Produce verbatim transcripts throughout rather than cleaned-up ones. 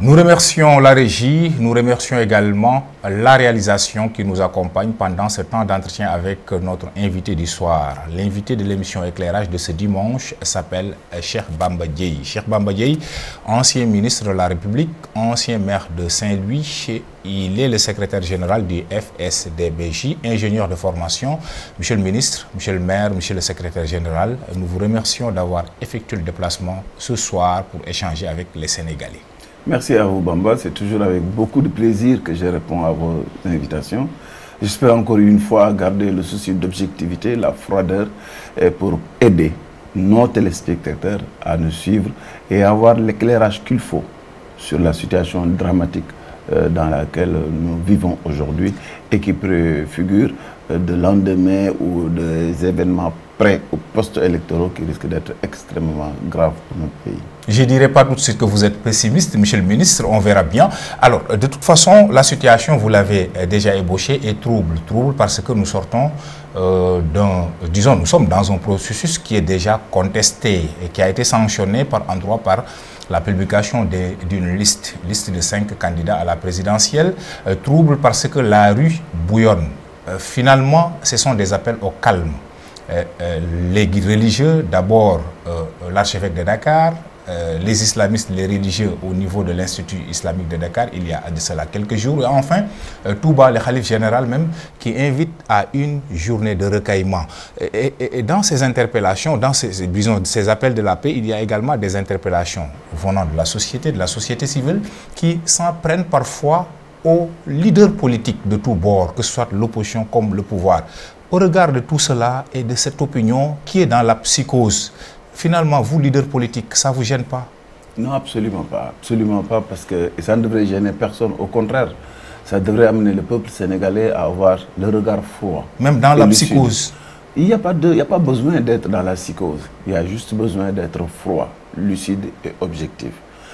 Nous remercions la régie, nous remercions également la réalisation qui nous accompagne pendant ce temps d'entretien avec notre invité du soir. L'invité de l'émission Éclairage de ce dimanche s'appelle Cheikh Bamba Dièye. Cheikh Bamba Dièye, ancien ministre de la République, ancien maire de Saint-Louis, il est le secrétaire général du F S D B J, ingénieur de formation. Monsieur le ministre, monsieur le maire, monsieur le secrétaire général, nous vous remercions d'avoir effectué le déplacement ce soir pour échanger avec les Sénégalais. Merci à vous, Bamba. C'est toujours avec beaucoup de plaisir que je réponds à vos invitations. J'espère encore une fois garder le souci d'objectivité, la froideur, pour aider nos téléspectateurs à nous suivre et avoir l'éclairage qu'il faut sur la situation dramatique dans laquelle nous vivons aujourd'hui et qui préfigure de lendemain ou des événements pré- ou post-électoraux qui risquent d'être extrêmement graves pour notre pays. Je ne dirais pas tout de suite que vous êtes pessimiste, monsieur le ministre, on verra bien. Alors, de toute façon, la situation, vous l'avez déjà ébauchée, est trouble. Trouble parce que nous sortons euh, d'un, disons, nous sommes dans un processus qui est déjà contesté et qui a été sanctionné par endroit par la publication d'une liste, liste de cinq candidats à la présidentielle. Euh, trouble parce que la rue bouillonne. Euh, finalement, ce sont des appels au calme. Euh, euh, les guides religieux, d'abord euh, l'archevêque de Dakar, Euh, les islamistes, les religieux au niveau de l'Institut islamique de Dakar, il y a de cela quelques jours. Et enfin, euh, Touba, le khalife général même, qui invite à une journée de recueillement. Et, et, et dans ces interpellations, dans ces, disons, ces appels de la paix, il y a également des interpellations venant de la société, de la société civile, qui s'en prennent parfois aux leaders politiques de tous bords, que ce soit l'opposition comme le pouvoir. Au regard de tout cela et de cette opinion qui est dans la psychose, finalement, vous, leader politique, ça ne vous gêne pas? Non, absolument pas. Absolument pas, parce que ça ne devrait gêner personne. Au contraire, ça devrait amener le peuple sénégalais à avoir le regard froid. Même dans la psychose? Il n'y a pas de, il n'y a pas besoin d'être dans la psychose. Il y a juste besoin d'être froid, lucide et objectif.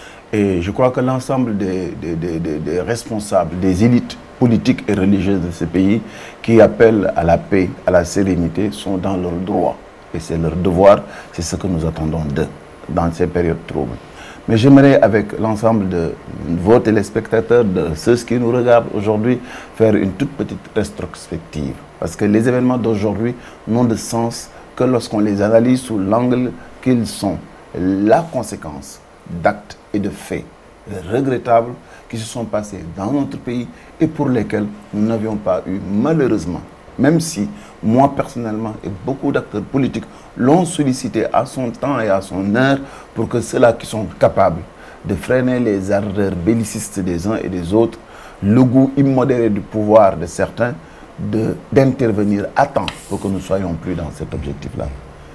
Et je crois que l'ensemble des, des, des, des, des responsables, des élites politiques et religieuses de ce pays qui appellent à la paix, à la sérénité, sont dans leur droit. Et c'est leur devoir, c'est ce que nous attendons d'eux dans ces périodes troubles. Mais j'aimerais, avec l'ensemble de vos téléspectateurs, de ceux qui nous regardent aujourd'hui, faire une toute petite rétrospective. Parce que les événements d'aujourd'hui n'ont de sens que lorsqu'on les analyse sous l'angle qu'ils sont la conséquence d'actes et de faits regrettables qui se sont passés dans notre pays et pour lesquels nous n'avions pas eu, malheureusement, même si moi personnellement et beaucoup d'acteurs politiques l'ont sollicité à son temps et à son heure pour que ceux-là qui sont capables de freiner les ardeurs bellicistes des uns et des autres, le goût immodéré du pouvoir de certains, d'intervenir à temps pour que nous ne soyons plus dans cet objectif-là.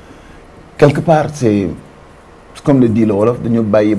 Quelque part, c'est comme le dit le Wolof, de nous bailler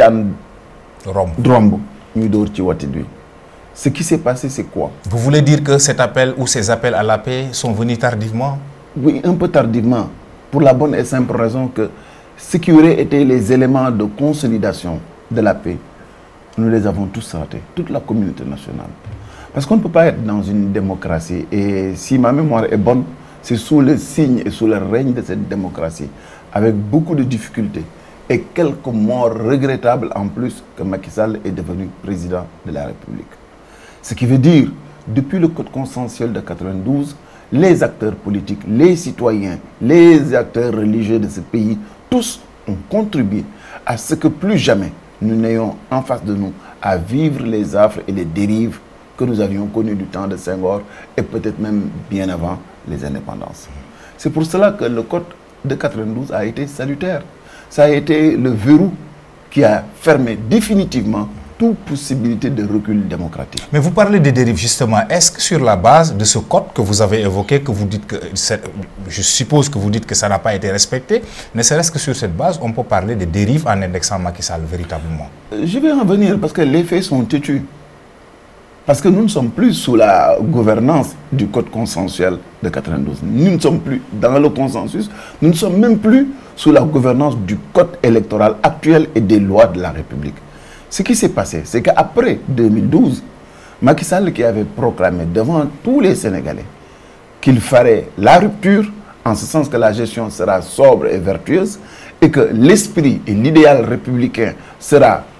drombo, nous dor ci wati lui. Ce qui s'est passé, c'est quoi? Vous voulez dire que cet appel ou ces appels à la paix sont venus tardivement? Oui, un peu tardivement, pour la bonne et simple raison que ce qui aurait été les éléments de consolidation de la paix, nous les avons tous ratés, toute la communauté nationale. Parce qu'on ne peut pas être dans une démocratie, et si ma mémoire est bonne, c'est sous le signe et sous le règne de cette démocratie, avec beaucoup de difficultés, et quelques morts regrettables en plus, que Macky Sall est devenu président de la République. Ce qui veut dire, depuis le Code consensuel de quatre-vingt-douze, les acteurs politiques, les citoyens, les acteurs religieux de ce pays, tous ont contribué à ce que plus jamais nous n'ayons en face de nous à vivre les affres et les dérives que nous avions connues du temps de Senghor et peut-être même bien avant les indépendances. C'est pour cela que le Code de quatre-vingt-douze a été salutaire. Ça a été le verrou qui a fermé définitivement toute possibilité de recul démocratique. Mais vous parlez de dérives justement. Est-ce que sur la base de ce code que vous avez évoqué, que vous dites que, je suppose que vous dites que ça n'a pas été respecté, ne serait-ce que sur cette base, on peut parler de dérives en indexant Macky Sall véritablement? Je vais en venir parce que les faits sont têtus. Parce que nous ne sommes plus sous la gouvernance du Code consensuel de quatre-vingt-douze. Nous ne sommes plus dans le consensus. Nous ne sommes même plus sous la gouvernance du Code électoral actuel et des lois de la République. Ce qui s'est passé, c'est qu'après deux mille douze, Macky Sall qui avait proclamé devant tous les Sénégalais qu'il ferait la rupture, en ce sens que la gestion sera sobre et vertueuse, et que l'esprit et l'idéal républicain sera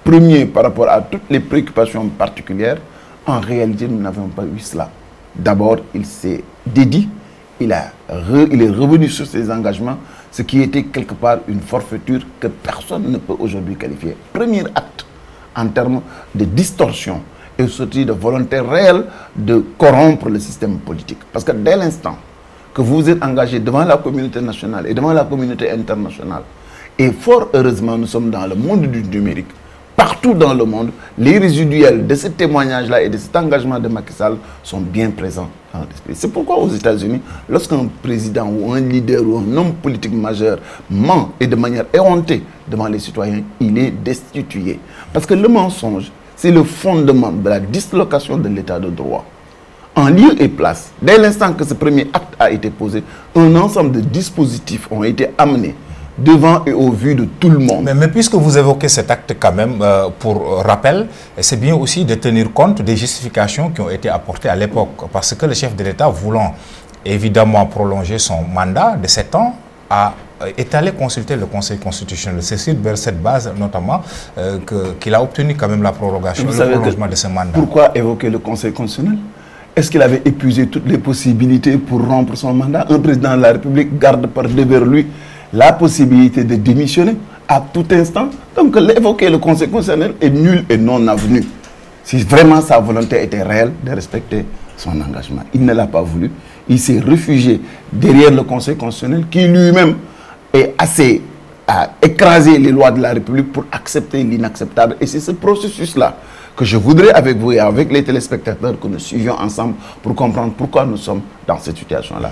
premier par rapport à toutes les préoccupations particulières, en réalité, nous n'avons pas eu cela. D'abord, il s'est dédié, il, a re, il est revenu sur ses engagements, ce qui était quelque part une forfaiture que personne ne peut aujourd'hui qualifier. Premier acte en termes de distorsion et surtout de volonté réelle de corrompre le système politique. Parce que dès l'instant que vous vous êtes engagé devant la communauté nationale et devant la communauté internationale, et fort heureusement, nous sommes dans le monde du numérique, partout dans le monde, les résiduels de ce témoignage-là et de cet engagement de Macky Sall sont bien présents dans l'esprit. C'est pourquoi aux États-Unis, lorsqu'un président ou un leader ou un homme politique majeur ment et de manière éhontée devant les citoyens, il est destitué. Parce que le mensonge, c'est le fondement de la dislocation de l'état de droit. En lieu et place, dès l'instant que ce premier acte a été posé, un ensemble de dispositifs ont été amenés devant et au vu de tout le monde. Mais, mais puisque vous évoquez cet acte quand même, euh, pour rappel, c'est bien aussi de tenir compte des justifications qui ont été apportées à l'époque. Parce que le chef de l'État, voulant évidemment prolonger son mandat de sept ans, a est allé consulter le Conseil constitutionnel. C'est sur cette base notamment euh, qu'il a obtenu quand même la prorogation, le prolongement de ce mandat. Pourquoi évoquer le Conseil constitutionnel? Est-ce qu'il avait épuisé toutes les possibilités pour rompre son mandat? Un président de la République garde par devers lui la possibilité de démissionner à tout instant. Donc évoquer le Conseil constitutionnel est nul et non avenu. Si vraiment sa volonté était réelle de respecter son engagement. Il ne l'a pas voulu. Il s'est réfugié derrière le Conseil constitutionnel qui lui-même est assez à écraser les lois de la République pour accepter l'inacceptable. Et c'est ce processus-là que je voudrais avec vous et avec les téléspectateurs que nous suivions ensemble pour comprendre pourquoi nous sommes dans cette situation-là.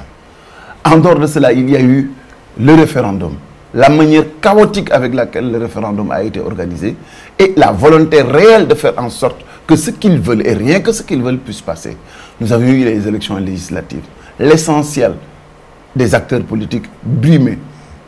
En dehors de cela, il y a eu le référendum, la manière chaotique avec laquelle le référendum a été organisé et la volonté réelle de faire en sorte que ce qu'ils veulent et rien que ce qu'ils veulent puisse passer. Nous avons eu les élections législatives. L'essentiel des acteurs politiques brimés.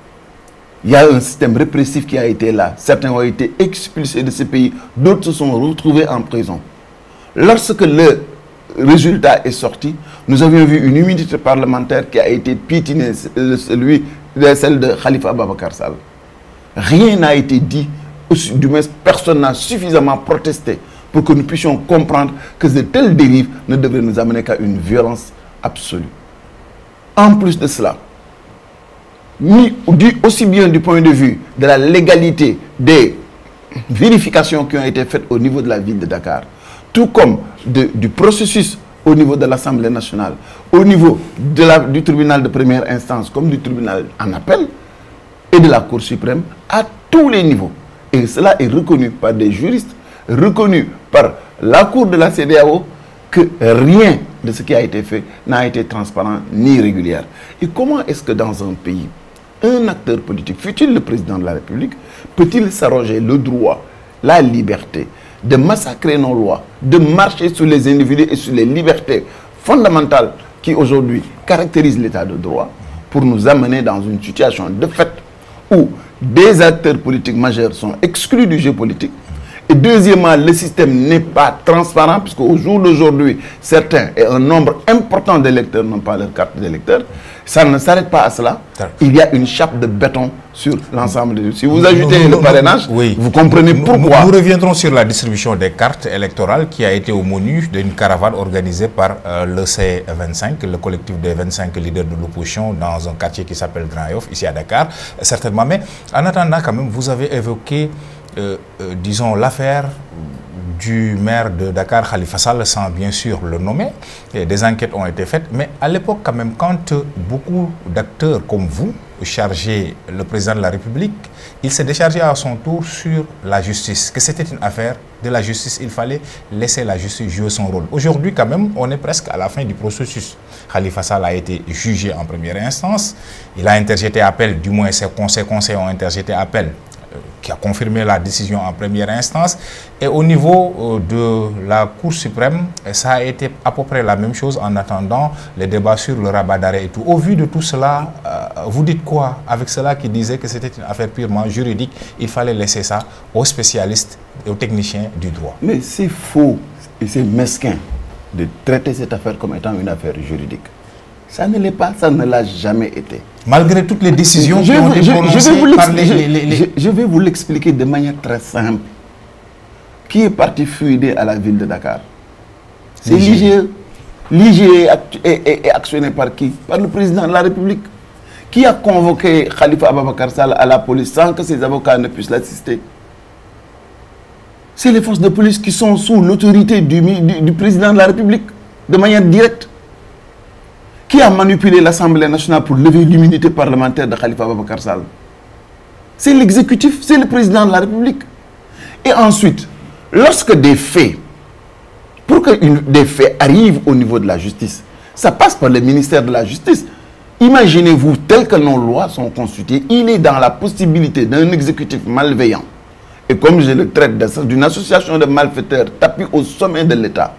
Il y a un système répressif qui a été là. Certains ont été expulsés de ce pays, d'autres se sont retrouvés en prison. Lorsque le résultat est sorti, nous avions vu une immunité parlementaire qui a été piétinée, celui, celle de Khalifa Ababakar Sall. Rien n'a été dit, du moins personne n'a suffisamment protesté pour que nous puissions comprendre que de telles dérives ne devraient nous amener qu'à une violence absolue. En plus de cela, ni, aussi bien du point de vue de la légalité des vérifications qui ont été faites au niveau de la ville de Dakar, tout comme de, du processus au niveau de l'Assemblée nationale, au niveau de la, du tribunal de première instance, comme du tribunal en appel, et de la Cour suprême, à tous les niveaux. Et cela est reconnu par des juristes, reconnu par la Cour de la C E D E A O, que rien de ce qui a été fait n'a été transparent ni régulier. Et comment est-ce que dans un pays, un acteur politique, fut-il le président de la République, peut-il s'arroger le droit, la liberté, de massacrer nos lois, de marcher sur les individus et sur les libertés fondamentales qui aujourd'hui caractérisent l'état de droit pour nous amener dans une situation de fait où des acteurs politiques majeurs sont exclus du jeu politique. Et deuxièmement, le système n'est pas transparent puisque au jour d'aujourd'hui, certains et un nombre important d'électeurs n'ont pas leur carte d'électeur. Ça ne s'arrête pas à cela. Il y a une chape de béton sur l'ensemble des... Si vous ajoutez nous, nous, le parrainage, oui. vous comprenez pourquoi. Nous, nous reviendrons sur la distribution des cartes électorales qui a été au menu d'une caravane organisée par euh, l'E C vingt-cinq, le collectif des vingt-cinq leaders de l'opposition dans un quartier qui s'appelle Grand Yoff, ici à Dakar, certainement. Mais en attendant quand même, vous avez évoqué Euh, euh, disons, l'affaire du maire de Dakar, Khalifa Sall, sans bien sûr le nommer. Et des enquêtes ont été faites. Mais à l'époque, quand même, quand beaucoup d'acteurs comme vous chargeaient le président de la République, il s'est déchargé à son tour sur la justice. Que c'était une affaire de la justice, il fallait laisser la justice jouer son rôle. Aujourd'hui, quand même, on est presque à la fin du processus. Khalifa Sall a été jugé en première instance. Il a interjeté appel, du moins ses conseils, conseils ont interjeté appel, qui a confirmé la décision en première instance. Et au niveau euh, de la Cour suprême, ça a été à peu près la même chose en attendant les débats sur le rabat d'arrêt et tout. Au vu de tout cela, euh, vous dites quoi avec cela qui disait que c'était une affaire purement juridique? Il fallait laisser ça aux spécialistes et aux techniciens du droit. Mais c'est faux et c'est mesquin de traiter cette affaire comme étant une affaire juridique. Ça ne l'est pas, ça ne l'a jamais été. Malgré toutes les décisions je, qui ont été prononcées par les... Je, je, je vais vous l'expliquer de manière très simple. qui est parti fluider à la ville de Dakar? C'est l'I G E. L'I G E est, est, est actionné par qui? Par le président de la République. Qui a convoqué Khalifa Ababakar Sall à la police sans que ses avocats ne puissent l'assister? C'est les forces de police qui sont sous l'autorité du, du, du président de la République, de manière directe. Qui a manipulé l'Assemblée nationale pour lever l'immunité parlementaire de Khalifa Ababakar Sall? C'est l'exécutif, c'est le président de la République. Et ensuite, lorsque des faits, pour que une, des faits arrivent au niveau de la justice, ça passe par le ministère de la Justice. Imaginez-vous, tel que nos lois sont constituées, il est dans la possibilité d'un exécutif malveillant, et comme je le traite d'une association de malfaiteurs tapis au sommet de l'État,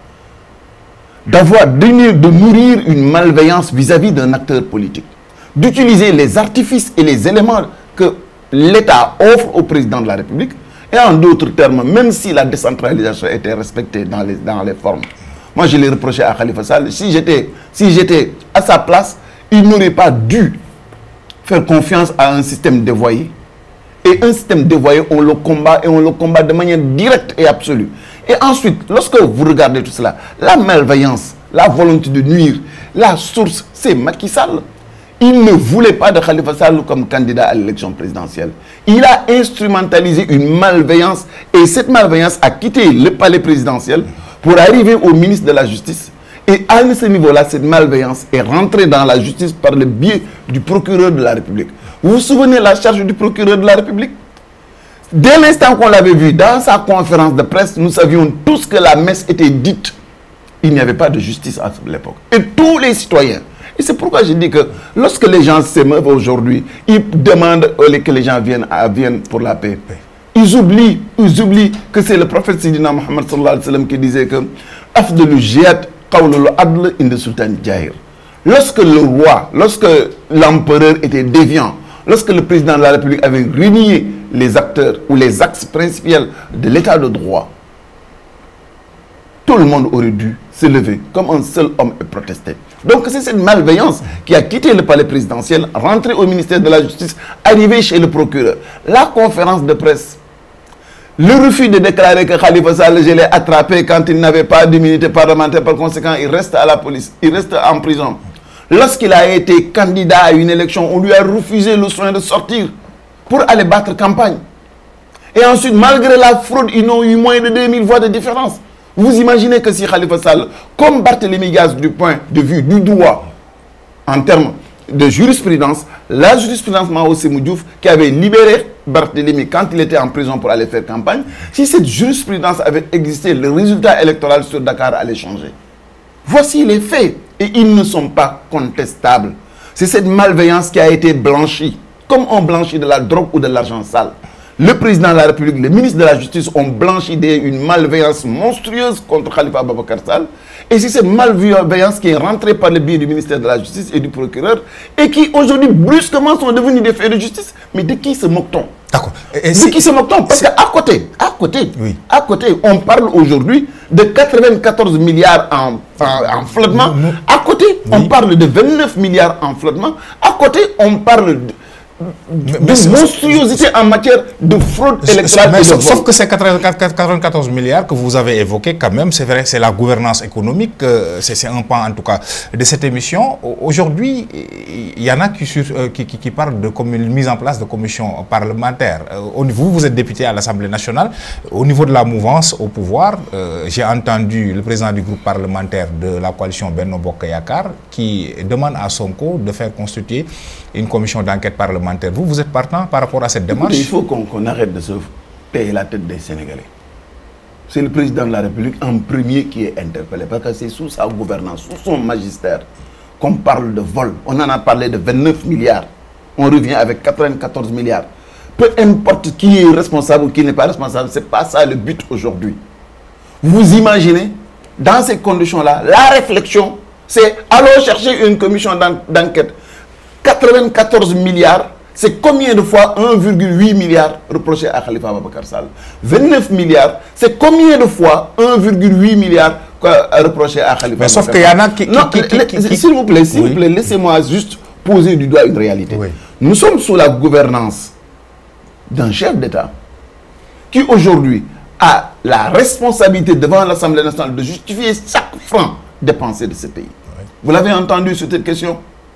d'avoir de, de nourrir une malveillance vis-à-vis d'un acteur politique, d'utiliser les artifices et les éléments que l'État offre au président de la République, et en d'autres termes, même si la décentralisation était respectée dans les, dans les formes, moi je l'ai reproché à Khalifa Sall, si j'étais si j'étais à sa place, il n'aurait pas dû faire confiance à un système dévoyé. Et un système dévoyé, on le combat et on le combat de manière directe et absolue. Et ensuite, lorsque vous regardez tout cela, la malveillance, la volonté de nuire, la source, c'est Macky Sall. Il ne voulait pas de Khalifa Sall comme candidat à l'élection présidentielle. Il a instrumentalisé une malveillance et cette malveillance a quitté le palais présidentiel pour arriver au ministre de la Justice. Et à ce niveau-là, cette malveillance est rentrée dans la justice par le biais du procureur de la République. Vous vous souvenez de la charge du procureur de la République? Dès l'instant qu'on l'avait vu dans sa conférence de presse, nous savions tous que la messe était dite. Il n'y avait pas de justice à l'époque. Et tous les citoyens. Et c'est pourquoi je dis que lorsque les gens s'émeuvent aujourd'hui, ils demandent que les gens viennent, viennent pour la paix. Ils oublient, ils oublient que c'est le prophète Sidina Muhammad sallallahu alayhi wa sallam qui disait que Afdalu jihad qawlul adl inda sultan jahir. Lorsque le roi, lorsque l'empereur était déviant, lorsque le président de la République avait renié les acteurs ou les axes principaux de l'état de droit, tout le monde aurait dû se lever comme un seul homme et protester. Donc c'est cette malveillance qui a quitté le palais présidentiel, rentré au ministère de la Justice, arrivé chez le procureur. La conférence de presse, le refus de déclarer que Khalifa Sall, je l'ai attrapé quand il n'avait pas d'immunité parlementaire, par conséquent il reste à la police, il reste en prison. Lorsqu'il a été candidat à une élection, on lui a refusé le soin de sortir pour aller battre campagne. Et ensuite, malgré la fraude, ils n'ont eu moins de deux mille voix de différence. Vous imaginez que si Khalifa Sall, comme Barthélémy Diaz du point de vue du droit, en termes de jurisprudence, la jurisprudence Mao Sémou Diouf qui avait libéré Barthélémy quand il était en prison pour aller faire campagne, si cette jurisprudence avait existé, le résultat électoral sur Dakar allait changer. Voici les faits et ils ne sont pas contestables. C'est cette malveillance qui a été blanchie, comme on blanchit de la drogue ou de l'argent sale. Le président de la République, le ministre de la Justice ont blanchi une malveillance monstrueuse contre Khalifa Ababakar Sall. Et c'est cette malveillance qui est rentrée par le biais du ministère de la Justice et du procureur et qui aujourd'hui brusquement sont devenus des faits de justice. Mais de qui se moque-t-on? D'accord. De qui se moque-t-on? Parce qu'à côté, à côté, oui. à côté, on parle aujourd'hui de quatre-vingt-quatorze milliards en, en, en flottement. À côté, oui. on parle de vingt-neuf milliards en flottement. À côté, on parle de... Mais de monstruosité en matière de fraude électorale. Mais sauf, sauf que ces quatre-vingt-quatorze milliards que vous avez évoqués, quand même, c'est vrai, c'est la gouvernance économique, c'est un pan en tout cas de cette émission. Aujourd'hui, il y en a qui, sur, qui, qui, qui parlent de mise en place de commissions parlementaires. Vous, vous êtes député à l'Assemblée nationale. Au niveau de la mouvance au pouvoir, euh, j'ai entendu le président du groupe parlementaire de la coalition Benno Bokk Yakaar qui demande à Sonko de faire constituer une commission d'enquête parlementaire. Vous, vous êtes partant par rapport à cette démarche? Écoutez, il faut qu'on qu'on arrête de se payer la tête des Sénégalais. C'est le président de la République en premier qui est interpellé, parce que c'est sous sa gouvernance, sous son magistère, qu'on parle de vol. On en a parlé de vingt-neuf milliards. On revient avec quatre-vingt-quatorze milliards. Peu importe qui est responsable ou qui n'est pas responsable, ce n'est pas ça le but aujourd'hui. Vous imaginez, dans ces conditions-là, la réflexion, c'est allons chercher une commission d'enquête. quatre-vingt-quatorze milliards, c'est combien de fois un virgule huit milliard reproché à Khalifa Ababakar Sall? vingt-neuf milliards, c'est combien de fois un virgule huit milliard reproché à Khalifa Mais sauf qu'il y en a qui... Non, s'il vous plaît, s'il oui. vous plaît, laissez-moi juste poser du doigt une réalité. Oui. Nous sommes sous la gouvernance d'un chef d'État qui aujourd'hui a la responsabilité devant l'Assemblée nationale de justifier chaque franc dépensé de ce pays. Oui. Vous l'avez entendu sur cette question?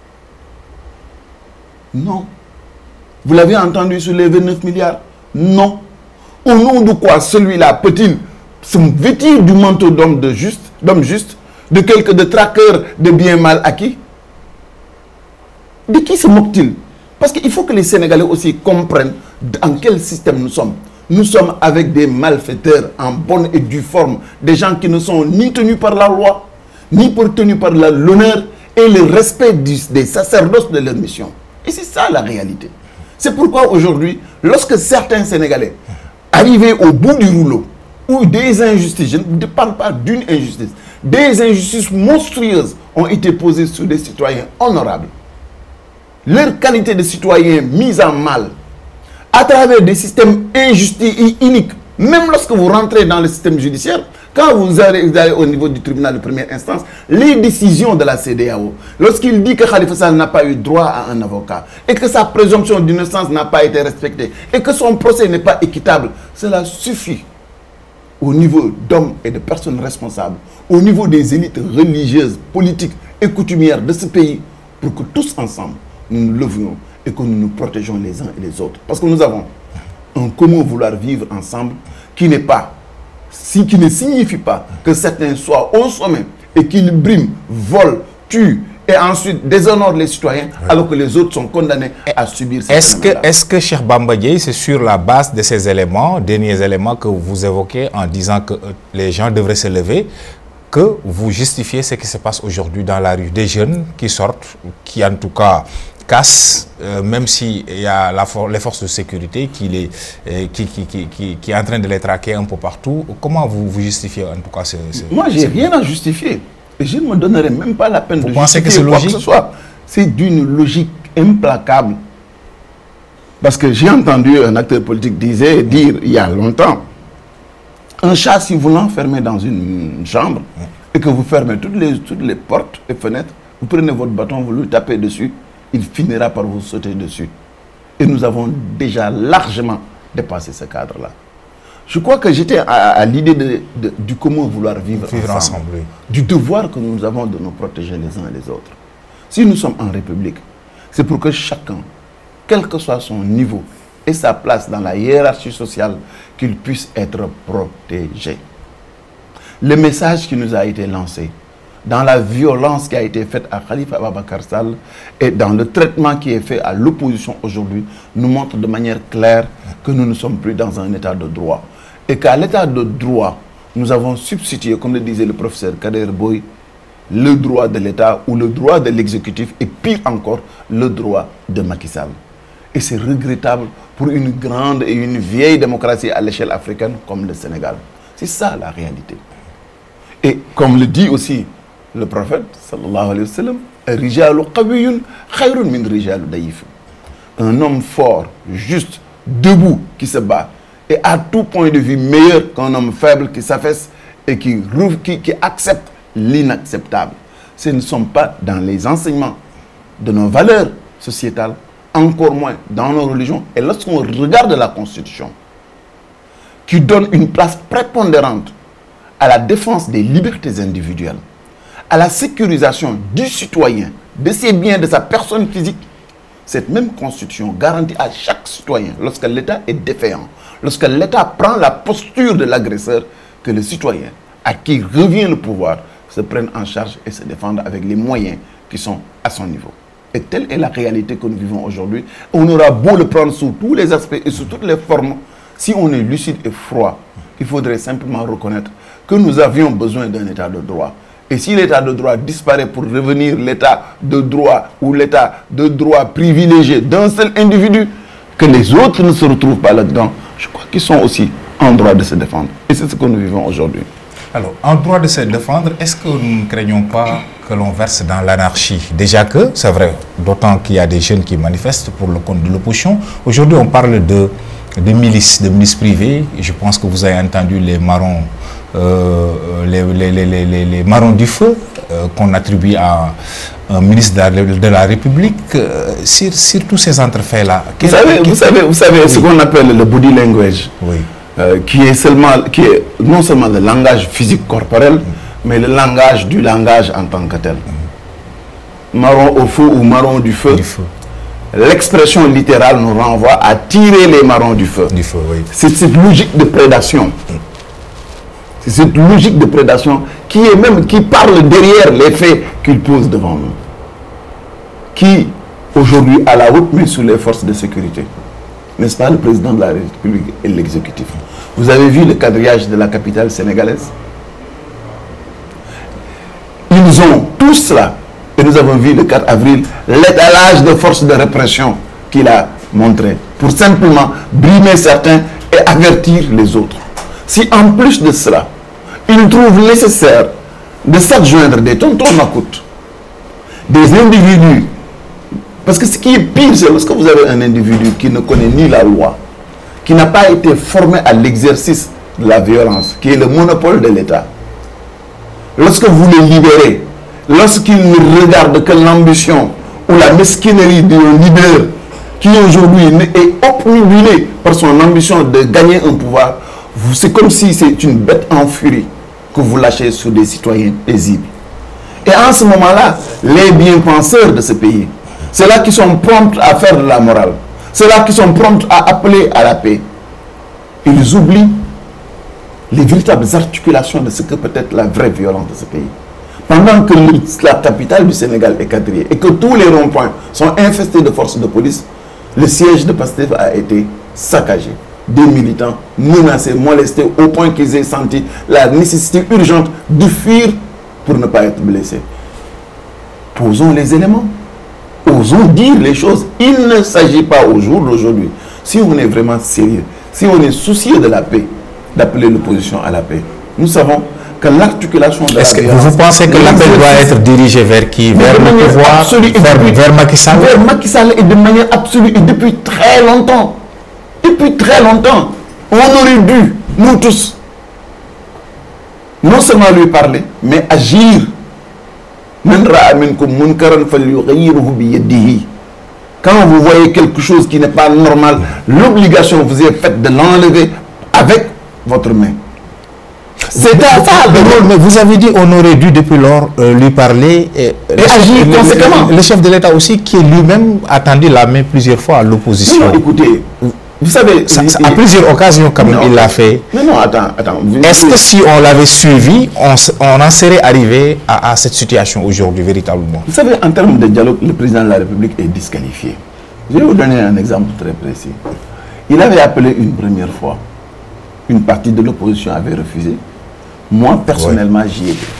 Non. Vous l'avez entendu sur les vingt-neuf milliards? Non. Au nom de quoi celui-là peut-il se vêtir du manteau d'homme de juste, d'homme juste, de quelque de traqueur de biens mal acquis? De qui se moque-t-il? Parce qu'il faut que les Sénégalais aussi comprennent dans quel système nous sommes. Nous sommes avec des malfaiteurs en bonne et due forme, des gens qui ne sont ni tenus par la loi, ni pour tenus par l'honneur et le respect du, des sacerdoces de leur mission. Et c'est ça la réalité. C'est pourquoi aujourd'hui, lorsque certains Sénégalais arrivés au bout du rouleau, ou des injustices, je ne parle pas d'une injustice, des injustices monstrueuses ont été posées sur des citoyens honorables, leur qualité de citoyen mise en mal, à travers des systèmes injustes et iniques. Même lorsque vous rentrez dans le système judiciaire, quand vous allez, vous allez au niveau du tribunal de première instance, les décisions de la C E D E A O, lorsqu'il dit que Khalifa Sall n'a pas eu droit à un avocat, et que sa présomption d'innocence n'a pas été respectée, et que son procès n'est pas équitable, cela suffit au niveau d'hommes et de personnes responsables, au niveau des élites religieuses, politiques et coutumières de ce pays, pour que tous ensemble, nous nous levions et que nous nous protégeons les uns et les autres. Parce que nous avons un commun vouloir vivre ensemble qui n'est pas, si, qui ne signifie pas que certains soient au sommet et qu'ils briment, volent, tuent et ensuite déshonorent les citoyens, oui, alors que les autres sont condamnés à subir ces Est-ce que, est-ce que, Cheikh Bamba Dièye, c'est sur la base de ces éléments, derniers éléments que vous évoquez en disant que euh, les gens devraient se lever, que vous justifiez ce qui se passe aujourd'hui dans la rue? Des jeunes qui sortent, qui en tout cas cassent, euh, même s'il y a la for les forces de sécurité qui, les, euh, qui, qui, qui, qui, qui est en train de les traquer un peu partout. Comment vous, vous justifiez en tout cas ce, ce, Moi, j'ai rien à justifier. Et je ne me donnerai même pas la peine vous de pensez justifier que quoi logique? que ce soit. C'est d'une logique implacable. Parce que j'ai entendu un acteur politique disait, dire il y a longtemps, un chat, si vous l'enfermez dans une chambre et que vous fermez toutes les, toutes les portes et fenêtres, vous prenez votre bâton, vous lui tapez dessus, il finira par vous sauter dessus. Et nous avons déjà largement dépassé ce cadre-là. Je crois que j'étais à, à l'idée de, de, du comment vouloir vivre, vivre ensemble, ensemble, oui. Du devoir que nous avons de nous protéger les uns et les autres. Si nous sommes en République, c'est pour que chacun, quel que soit son niveau et sa place dans la hiérarchie sociale, qu'il puisse être protégé. Le message qui nous a été lancé, dans la violence qui a été faite à Khalifa Ababacar Sall et dans le traitement qui est fait à l'opposition aujourd'hui, nous montre de manière claire que nous ne sommes plus dans un état de droit. Et qu'à l'état de droit, nous avons substitué, comme le disait le professeur Kader Boy, le droit de l'État ou le droit de l'exécutif et pire encore, le droit de Macky Sall. Et c'est regrettable pour une grande et une vieille démocratie à l'échelle africaine comme le Sénégal. C'est ça la réalité. Et comme le dit aussi le prophète, sallallahu alayhi wa sallam, Rijalu qawiyyun khayrun min rijalu dayif. Un homme fort, juste, debout, qui se bat, et à tout point de vue meilleur qu'un homme faible qui s'affaisse et qui, qui, qui accepte l'inacceptable. Ce ne sont pas dans les enseignements de nos valeurs sociétales, encore moins dans nos religions. Et lorsqu'on regarde la Constitution, qui donne une place prépondérante à la défense des libertés individuelles, à la sécurisation du citoyen, de ses biens, de sa personne physique, cette même Constitution garantit à chaque citoyen, lorsque l'État est défaillant, lorsque l'État prend la posture de l'agresseur, que le citoyen à qui revient le pouvoir se prenne en charge et se défende avec les moyens qui sont à son niveau. Et telle est la réalité que nous vivons aujourd'hui. On aura beau le prendre sous tous les aspects et sous toutes les formes, si on est lucide et froid, il faudrait simplement reconnaître que nous avions besoin d'un état de droit. Et si l'état de droit disparaît pour revenir l'état de droit ou l'état de droit privilégié d'un seul individu, que les autres ne se retrouvent pas là-dedans, je crois qu'ils sont aussi en droit de se défendre. Et c'est ce que nous vivons aujourd'hui. Alors, en droit de se défendre, est-ce que nous ne craignons pas que l'on verse dans l'anarchie? Déjà que, c'est vrai, d'autant qu'il y a des jeunes qui manifestent pour le compte de l'opposition. Aujourd'hui, on parle de, de milices, de milices privées. Je pense que vous avez entendu les marrons, euh, les, les, les, les, les marrons du feu euh, qu'on attribue à un ministre de la, de la République. Euh, sur, sur tous ces entrefaits-là. Vous savez, vous savez, vous savez oui. ce qu'on appelle le body language. Oui. euh, qui est seulement, qui est non seulement le langage physique corporel, mais le langage du langage en tant que tel. Marron au feu ou marron du feu. Du feu. L'expression littérale nous renvoie à tirer les marrons du feu. Du feu, oui. C'est cette logique de prédation. C'est cette logique de prédation qui est même, qui parle derrière les faits qu'il pose devant nous. Qui, aujourd'hui, a la haute main sur les forces de sécurité. N'est-ce pas, le président de la République et l'exécutif. Vous avez vu le quadrillage de la capitale sénégalaise? Ils ont tout cela. Et nous avons vu le quatre avril l'étalage de force de répression qu'il a montré pour simplement brimer certains et avertir les autres. Si en plus de cela, il trouve nécessaire de s'adjoindre des tontons macoutes, des individus, parce que ce qui est pire, c'est lorsque vous avez un individu qui ne connaît ni la loi, qui n'a pas été formé à l'exercice de la violence, qui est le monopole de l'État. Lorsque vous le libérez, lorsqu'il ne regarde que l'ambition ou la mesquinerie d'un leader qui aujourd'hui est obnubilé par son ambition de gagner un pouvoir, c'est comme si c'est une bête en furie que vous lâchez sur des citoyens paisibles. Et en ce moment-là, les bien-penseurs de ce pays, ceux-là qui sont prompts à faire de la morale, ceux-là qui sont prompts à appeler à la paix, ils oublient les véritables articulations de ce que peut être la vraie violence de ce pays. Pendant que la capitale du Sénégal est quadrillée et que tous les ronds-points sont infestés de forces de police, le siège de Pastef a été saccagé. Des militants menacés, molestés, au point qu'ils aient senti la nécessité urgente de fuir pour ne pas être blessés. Posons les éléments. Osons dire les choses. Il ne s'agit pas au jour d'aujourd'hui, si on est vraiment sérieux, si on est soucieux de la paix, d'appeler l'opposition à la paix. Nous savons que l'articulation de la Est-ce que vous pensez que l'appel doit être dirigé vers qui? Vers le pouvoir, vers, vers Macky Sall? Vers Macky Sall et de manière absolue et depuis très longtemps. Depuis très longtemps. On aurait dû, nous tous, non seulement lui parler, mais agir. Quand vous voyez quelque chose qui n'est pas normal, l'obligation vous est faite de l'enlever avec votre main. C'est à ça le rôle. Mais vous avez dit on aurait dû depuis lors euh, lui parler et, et agir le, conséquemment. Le, le chef de l'État aussi qui lui-même a tendu la main plusieurs fois à l'opposition. Écoutez, vous savez, ça, ça, à plusieurs occasions quand même non, il l'a fait. Mais non, attends, attends. Est-ce que si on l'avait suivi, on, on en serait arrivé à, à cette situation aujourd'hui véritablement? Vous savez, en termes de dialogue, le président de la République est disqualifié. Je vais vous donner un exemple très précis. Il avait appelé une première fois. Une partie de l'opposition avait refusé. Moi, personnellement, ouais. j'y étais.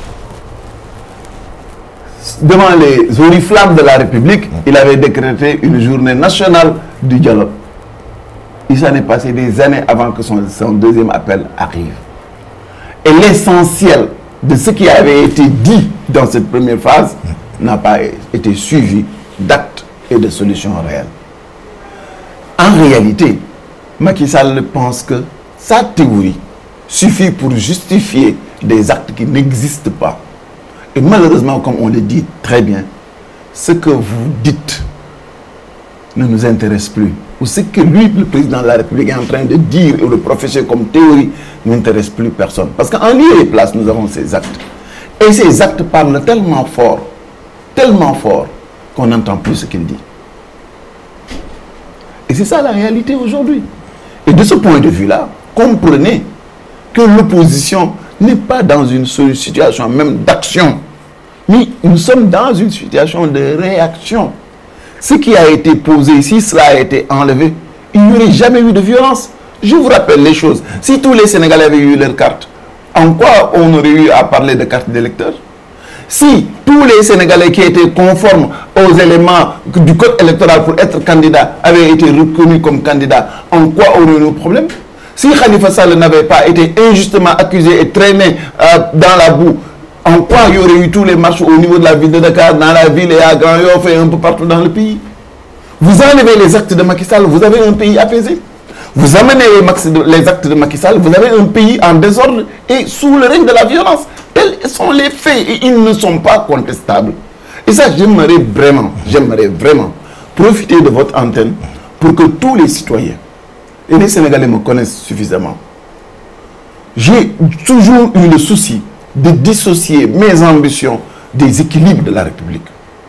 Devant les oriflammes de la République, mmh. il avait décrété une journée nationale du dialogue. Il s'en est passé des années avant que son, son deuxième appel arrive. Et l'essentiel de ce qui avait été dit dans cette première phase mmh. n'a pas été suivi d'actes et de solutions réelles. En réalité, Macky Sall pense que sa théorie suffit pour justifier des actes qui n'existent pas. Et malheureusement, comme on le dit très bien, ce que vous dites ne nous intéresse plus. Ou ce que lui, le président de la République, est en train de dire et de professer comme théorie n'intéresse plus personne. Parce qu'en lieu et place, nous avons ces actes. Et ces actes parlent tellement fort, tellement fort, qu'on n'entend plus ce qu'il dit. Et c'est ça la réalité aujourd'hui. Et de ce point de vue-là, comprenez que l'opposition n'est pas dans une situation même d'action, mais nous sommes dans une situation de réaction. Ce qui a été posé, si cela a été enlevé, il n'y aurait jamais eu de violence. Je vous rappelle les choses. Si tous les Sénégalais avaient eu leur carte, en quoi on aurait eu à parler de carte d'électeur? Si tous les Sénégalais qui étaient conformes aux éléments du code électoral pour être candidat avaient été reconnus comme candidats, en quoi aurait-on eu problème? Si Khalifa Sall n'avait pas été injustement accusé et traîné euh, dans la boue, en quoi il y aurait eu tous les marches au niveau de la ville de Dakar, dans la ville et à Grand Yoff et un peu partout dans le pays? Vous enlevez les actes de Macky Sall, vous avez un pays apaisé. Vous amenez les actes de Macky Sall, vous avez un pays en désordre et sous le règne de la violence. Tels sont les faits et ils ne sont pas contestables. Et ça, j'aimerais vraiment, j'aimerais vraiment profiter de votre antenne pour que tous les citoyens et les Sénégalais me connaissent suffisamment, j'ai toujours eu le souci de dissocier mes ambitions des équilibres de la République.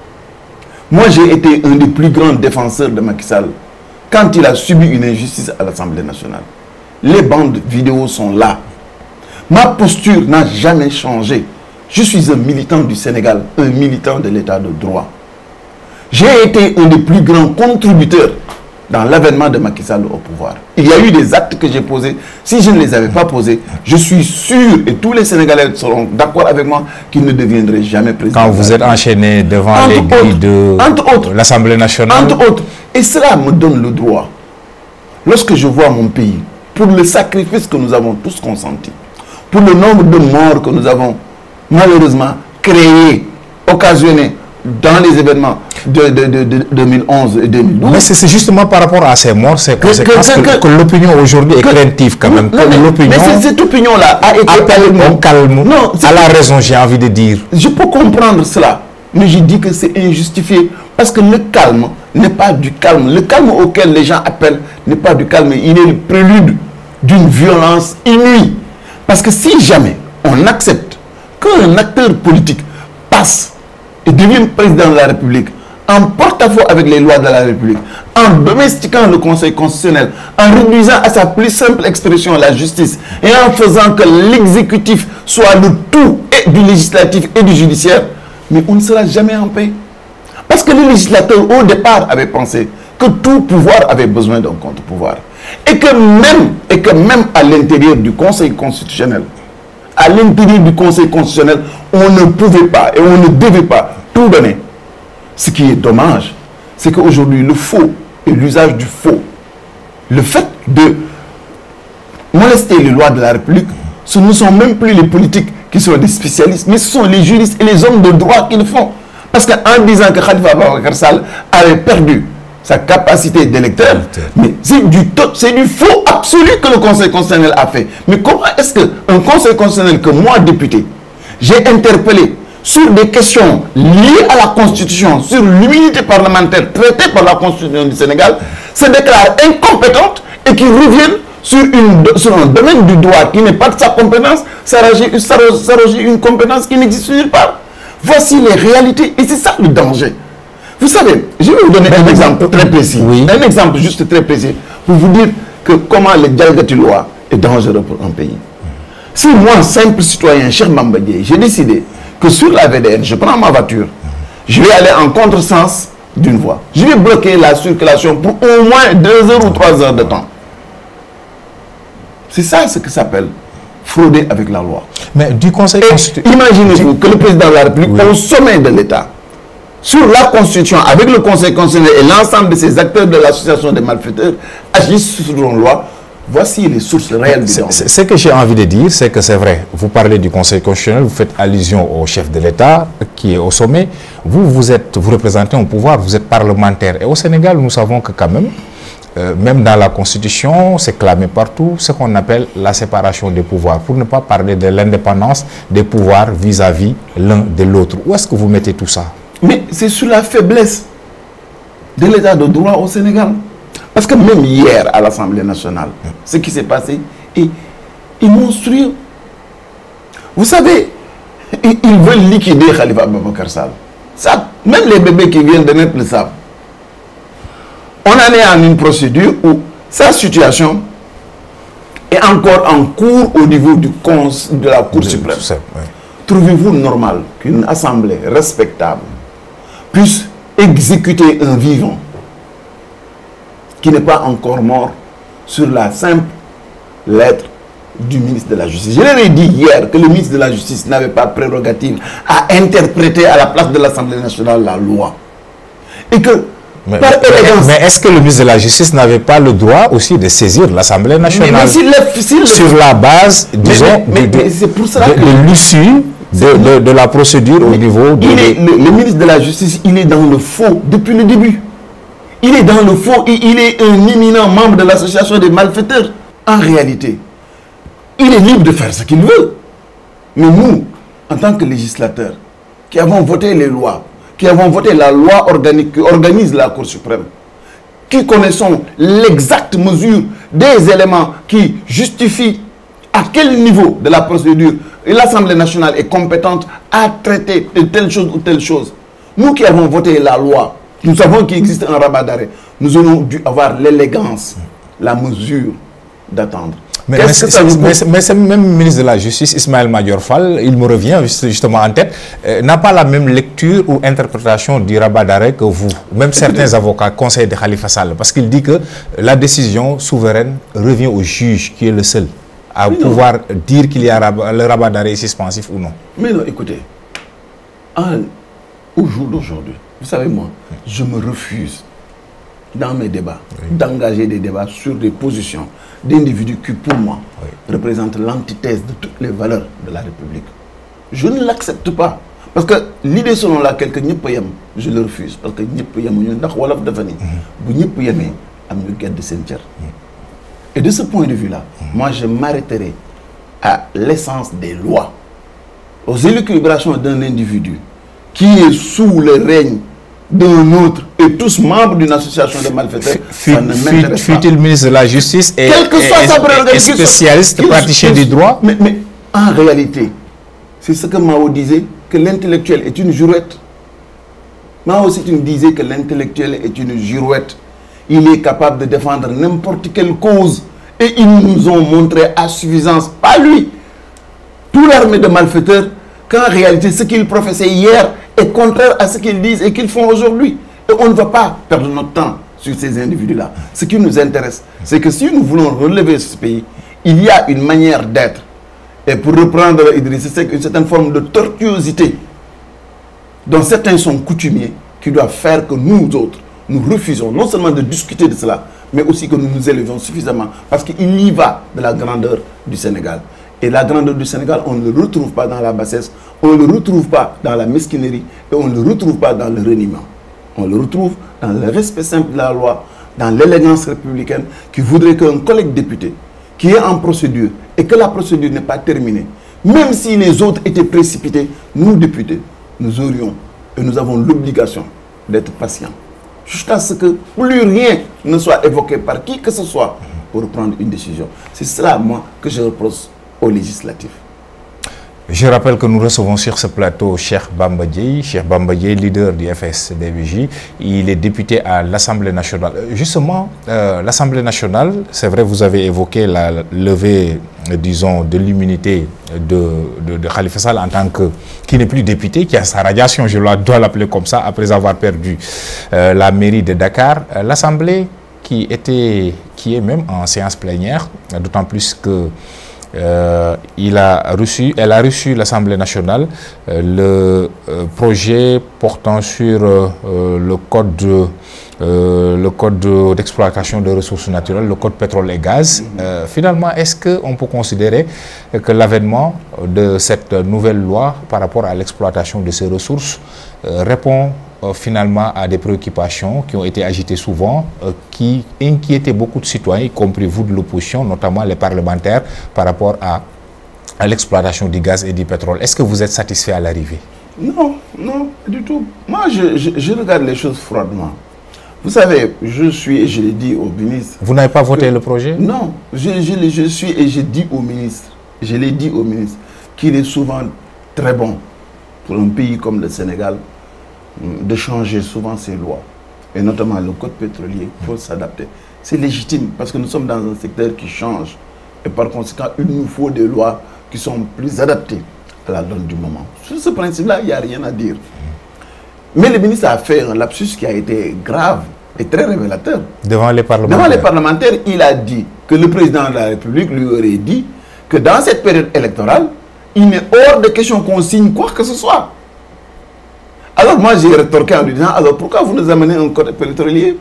Moi, j'ai été un des plus grands défenseurs de Macky Sall quand il a subi une injustice à l'Assemblée nationale. Les bandes vidéo sont là. Ma posture n'a jamais changé. Je suis un militant du Sénégal, un militant de l'état de droit. J'ai été un des plus grands contributeurs dans l'avènement de Macky Sall au pouvoir. Il y a eu des actes que j'ai posés. Si je ne les avais pas posés, je suis sûr, et tous les Sénégalais seront d'accord avec moi, qu'il ne deviendrait jamais président. Quand vous êtes enchaîné devant entre les grilles de l'Assemblée nationale. Entre autres. Et cela me donne le droit, lorsque je vois mon pays, pour le sacrifice que nous avons tous consenti, pour le nombre de morts que nous avons malheureusement créés, occasionnés, dans les événements de, de, de, de deux mille onze et deux mille douze. Mais c'est justement par rapport à ces morts, ces conséquences, que, que, que, que l'opinion aujourd'hui est craintive quand même. Non, mais, mais cette opinion-là a été... appelle au calme, non, à la raison, j'ai envie de dire. Je peux comprendre cela, mais je dis que c'est injustifié. Parce que le calme n'est pas du calme. Le calme auquel les gens appellent n'est pas du calme. Il est le prélude d'une violence inouïe. Parce que si jamais on accepte qu'un acteur politique passe et devient président de la République en porte-à-faux avec les lois de la République, en domestiquant le Conseil constitutionnel, en réduisant à sa plus simple expression la justice et en faisant que l'exécutif soit le tout et du législatif et du judiciaire, mais on ne sera jamais en paix. Parce que les législateurs au départ avaient pensé que tout pouvoir avait besoin d'un contre-pouvoir. Et que même, et que même à l'intérieur du Conseil constitutionnel, à l'intérieur du Conseil constitutionnel, on ne pouvait pas et on ne devait pas tout donner. Ce qui est dommage, c'est qu'aujourd'hui, le faux et l'usage du faux, le fait de molester les lois de la République, ce ne sont même plus les politiques qui sont des spécialistes, mais ce sont les juristes et les hommes de droit qui le font. Parce qu'en disant que Khalifa Ababacar Sall avait perdu sa capacité d'électeur, mais c'est du, du faux absolu que le Conseil constitutionnel a fait. Mais comment est-ce qu'un Conseil constitutionnel que moi, député, j'ai interpellé sur des questions liées à la Constitution, sur l'immunité parlementaire traitée par la Constitution du Sénégal, se déclare incompétente et qui reviennent sur, une, sur un domaine du droit qui n'est pas de sa compétence, s'arroger une compétence qui n'existe nulle part. Voici les réalités et c'est ça le danger. Vous savez, je vais vous donner un exemple très précis. Oui. Un exemple juste très précis pour vous dire que comment le dialogue de loi est dangereux pour un pays. Si moi, simple citoyen, cher Mambadier, j'ai décidé que sur la V D N, je prends ma voiture, je vais aller en contresens d'une voie. Je vais bloquer la circulation pour au moins deux heures ou trois heures de temps. C'est ça ce que ça s'appelle frauder avec la loi. Mais du Conseil constitutionnel... Imaginez-vous que le président de la République, oui, au sommet de l'État, sur la Constitution, avec le Conseil constitutionnel et l'ensemble de ces acteurs de l'association des malfaiteurs, agissent sur une loi. Voici les sources réelles du danger. Ce que j'ai envie de dire, c'est que c'est vrai. Vous parlez du Conseil constitutionnel, vous faites allusion au chef de l'État qui est au sommet. Vous, vous, êtes, vous représentez un pouvoir, vous êtes parlementaire. Et au Sénégal, nous savons que quand même, euh, même dans la Constitution, c'est clamé partout, ce qu'on appelle la séparation des pouvoirs. Pour ne pas parler de l'indépendance des pouvoirs vis-à-vis l'un de l'autre. Où est-ce que vous mettez tout ça? Mais c'est sur la faiblesse de l'état de droit au Sénégal. Parce que même hier à l'Assemblée nationale, ce qui s'est passé est, est monstrueux. Vous savez, ils veulent liquider Khalifa Ababacar Sall. Ça, même les bébés qui viennent de naître le savent. On en est en une procédure où sa situation est encore en cours au niveau du cons, de la Cour suprême. Ouais. Trouvez-vous normal qu'une assemblée respectable puisse exécuter un vivant qui n'est pas encore mort sur la simple lettre du ministre de la Justice? Je leur ai dit hier que le ministre de la Justice n'avait pas prérogative à interpréter à la place de l'Assemblée nationale la loi. Et que, mais, par élégance... Mais est-ce que le ministre de la Justice n'avait pas le droit aussi de saisir l'Assemblée nationale mais, mais si le, si le... sur la base, disons, mais, mais, de, mais c'est pour cela de, que... de l'issue de, de, de la procédure au niveau de... Il est, le, le ministre de la Justice, il est dans le faux depuis le début. Il est dans le faux et il est un éminent membre de l'association des malfaiteurs. En réalité, il est libre de faire ce qu'il veut. Mais nous, en tant que législateurs, qui avons voté les lois, qui avons voté la loi organique qui organise la Cour suprême, qui connaissons l'exacte mesure des éléments qui justifient à quel niveau de la procédure l'Assemblée nationale est compétente à traiter de telle chose ou telle chose. Nous qui avons voté la loi, nous savons qu'il existe un rabat d'arrêt. Nous aurions dû avoir l'élégance, la mesure d'attendre. Mais, mais, mais, mais ce même ministre de la Justice, Ismaël Madior Fall, il me revient justement en tête, euh, n'a pas la même lecture ou interprétation du rabat d'arrêt que vous. Même certains avocats conseillent de Khalifa Sall, parce qu'il dit que la décision souveraine revient au juge, qui est le seul à mais pouvoir non. dire qu'il y a rabat, le rabat d'arrêt suspensif ou non. Mais non, écoutez, en, au jour d'aujourd'hui, vous savez moi, je me refuse dans mes débats, oui. d'engager des débats sur des positions d'individus qui, pour moi, oui. représentent l'antithèse de toutes les valeurs de la République. Je ne l'accepte pas. Parce que l'idée selon laquelle que je le refuse. Parce que et de ce point de vue-là, moi, je m'arrêterai à l'essence des lois, aux élucubrations d'un individu qui est sous le règne d'un autre et tous membres d'une association de malfaiteurs, ça ne m'intéresse pas. Fut-il ministre de la Justice et, Quel que soit et, sa et, et spécialiste, qu'il, praticien qu'il, du droit. Mais, mais en réalité, c'est ce que Mao disait, que l'intellectuel est une girouette. Mao aussi disait que l'intellectuel est une girouette. Il est capable de défendre n'importe quelle cause. Et ils nous ont montré à suffisance, pas lui, toute l'armée de malfaiteurs, qu'en réalité, ce qu'ils professaient hier est contraire à ce qu'ils disent et qu'ils font aujourd'hui. Et on ne va pas perdre notre temps sur ces individus-là. Ce qui nous intéresse, c'est que si nous voulons relever ce pays, il y a une manière d'être. Et pour reprendre Idriss, c'est une certaine forme de tortuosité dont certains sont coutumiers qui doivent faire que nous autres, nous refusons non seulement de discuter de cela, mais aussi que nous nous élevions suffisamment. Parce qu'il y va de la grandeur du Sénégal. Et la grandeur du Sénégal, on ne le retrouve pas dans la bassesse, on ne le retrouve pas dans la mesquinerie, et on ne le retrouve pas dans le reniement. On le retrouve dans le respect simple de la loi, dans l'élégance républicaine, qui voudrait qu'un collègue député, qui est en procédure, et que la procédure n'est pas terminée, même si les autres étaient précipités, nous, députés, nous aurions, et nous avons l'obligation d'être patients, jusqu'à ce que plus rien ne soit évoqué par qui que ce soit pour prendre une décision. C'est cela, moi, que je reproche aux législatifs. Je rappelle que nous recevons sur ce plateau Cheikh Bamba Dièye, Cheikh Bamba Dièye, leader du F S D B J. Il est député à l'Assemblée nationale. Justement, euh, l'Assemblée nationale, c'est vrai, vous avez évoqué la levée, disons, de l'immunité de, de, de Khalifa Sall en tant que, qui n'est plus député, qui a sa radiation, je dois l'appeler comme ça, après avoir perdu euh, la mairie de Dakar. Euh, L'Assemblée qui était, qui est même en séance plénière, d'autant plus que Euh, il a reçu, elle a reçu l'Assemblée nationale euh, le euh, projet portant sur euh, le code de, euh, le code d'exploitation de, de ressources naturelles, le code pétrole et gaz. Euh, finalement, est-ce qu'on peut considérer que l'avènement de cette nouvelle loi par rapport à l'exploitation de ces ressources euh, répond euh, finalement à des préoccupations qui ont été agitées souvent, euh, qui inquiétaient beaucoup de citoyens, y compris vous de l'opposition, notamment les parlementaires, par rapport à, à l'exploitation du gaz et du pétrole. Est-ce que vous êtes satisfait à l'arrivée? Non, non, du tout. Moi, je, je, je regarde les choses froidement. Vous savez, je suis, et je l'ai dit au ministre... Vous n'avez pas voté que, le projet? Non, je, je, je suis et je dis au ministre, je l'ai dit au ministre, qu'il est souvent très bon pour un pays comme le Sénégal de changer souvent ses lois. Et notamment le code pétrolier, il faut s'adapter. C'est légitime parce que nous sommes dans un secteur qui change. Et par conséquent, il nous faut des lois qui sont plus adaptées à la donne du moment. Sur ce principe-là, il n'y a rien à dire. Mais le ministre a fait un lapsus qui a été grave et très révélateur. Devant les parlementaires. Devant les parlementaires, il a dit que le président de la République lui aurait dit que dans cette période électorale, il n'est hors de question qu'on signe quoi que ce soit. Alors moi, j'ai rétorqué en lui disant, alors pourquoi vous nous amenez un code pétrolier?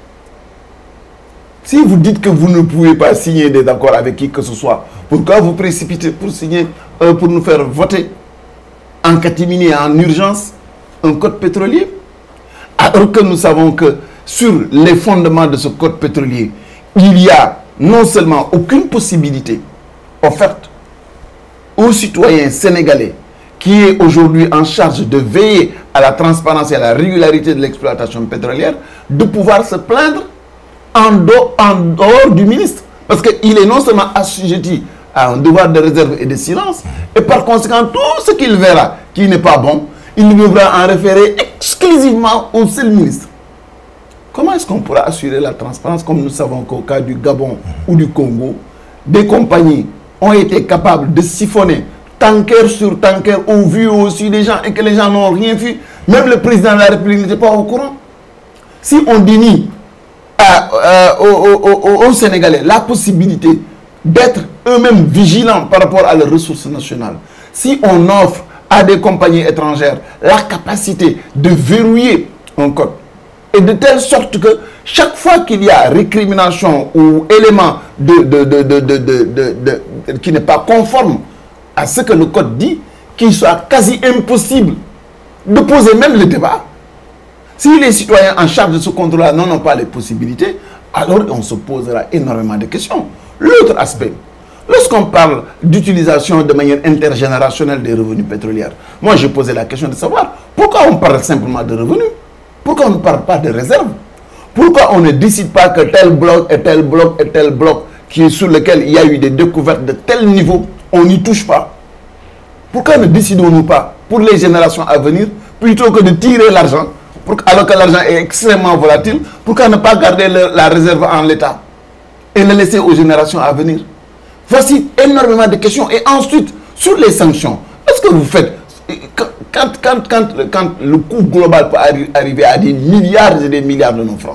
Si vous dites que vous ne pouvez pas signer des accords avec qui que ce soit, pourquoi vous précipitez pour signer, euh, pour nous faire voter en catimini, en urgence, un code pétrolier? Alors que nous savons que sur les fondements de ce code pétrolier, il y a non seulement aucune possibilité offerte aux citoyens sénégalais qui est aujourd'hui en charge de veiller à la transparence et à la régularité de l'exploitation pétrolière, de pouvoir se plaindre en dehors, en dehors du ministre. Parce qu'il est non seulement assujetti à un devoir de réserve et de silence, et par conséquent, tout ce qu'il verra qui n'est pas bon, il devra en référer exclusivement au seul ministre. Comment est-ce qu'on pourra assurer la transparence, comme nous savons qu'au cas du Gabon ou du Congo, des compagnies ont été capables de siphonner tanker sur tanker au vu aussi des gens et que les gens n'ont rien vu. Même le président de la République n'était pas au courant. Si on dénie à, euh, aux, aux, aux Sénégalais la possibilité d'être eux-mêmes vigilants par rapport à leurs ressources nationales, si on offre à des compagnies étrangères la capacité de verrouiller un code, et de telle sorte que chaque fois qu'il y a récrimination ou élément de, de, de, de, de, de, de, de, qui n'est pas conforme à ce que le code dit, qu'il soit quasi impossible de poser même le débat. Si les citoyens en charge de ce contrôle-là n'en ont pas les possibilités, alors on se posera énormément de questions. L'autre aspect, lorsqu'on parle d'utilisation de manière intergénérationnelle des revenus pétroliers, moi je posais la question de savoir pourquoi on parle simplement de revenus? Pourquoi on ne parle pas de réserve? Pourquoi on ne décide pas que tel bloc et tel bloc et tel bloc qui est sur lequel il y a eu des découvertes de tel niveau, on n'y touche pas? Pourquoi ne décidons-nous pas pour les générations à venir, plutôt que de tirer l'argent, alors que l'argent est extrêmement volatile, pourquoi ne pas garder le, la réserve en l'état et le laisser aux générations à venir? Voici énormément de questions. Et ensuite, sur les sanctions, est-ce que vous faites... Quand, quand, quand, quand le coût global peut arri arriver à des milliards et des milliards de nos francs,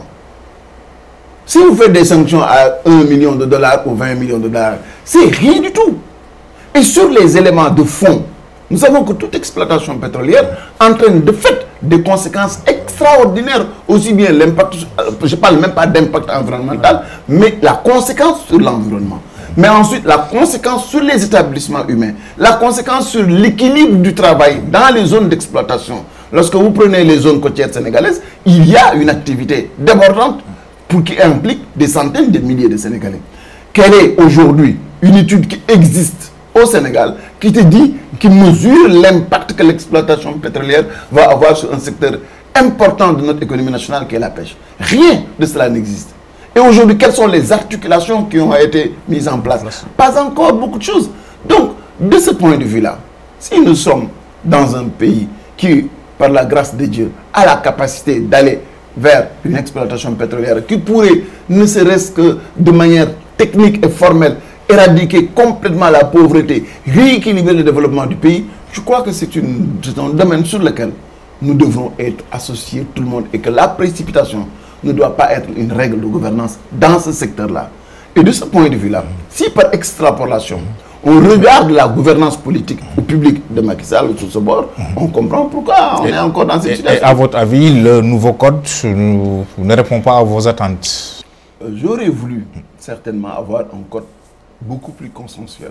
si vous faites des sanctions à un million de dollars ou vingt millions de dollars, c'est rien du tout. Et sur les éléments de fond, nous savons que toute exploitation pétrolière entraîne de fait des conséquences extraordinaires, aussi bien l'impact, je ne parle même pas d'impact environnemental, mais la conséquence sur l'environnement. Mais ensuite, la conséquence sur les établissements humains, la conséquence sur l'équilibre du travail dans les zones d'exploitation. Lorsque vous prenez les zones côtières sénégalaises, il y a une activité débordante pour qui implique des centaines de milliers de Sénégalais. Quelle est aujourd'hui une étude qui existe au Sénégal qui te dit, qui mesure l'impact que l'exploitation pétrolière va avoir sur un secteur important de notre économie nationale qui est la pêche? Rien de cela n'existe. Et aujourd'hui, quelles sont les articulations qui ont été mises en place? Pas encore beaucoup de choses. Donc, de ce point de vue-là, si nous sommes dans un pays qui, par la grâce de Dieu, a la capacité d'aller vers une exploitation pétrolière qui pourrait, ne serait-ce que de manière technique et formelle, éradiquer complètement la pauvreté, rééquilibrer le développement du pays, je crois que c'est un domaine sur lequel nous devrons être associés, tout le monde, et que la précipitation ne doit pas être une règle de gouvernance dans ce secteur-là. Et de ce point de vue-là, si par extrapolation, on regarde la gouvernance politique ou publique de Macky Sall sur ce bord, on comprend pourquoi on et, est encore dans cette et, situation. Et à votre avis, le nouveau code ne, ne répond pas à vos attentes? euh, J'aurais voulu certainement avoir un code beaucoup plus consensuel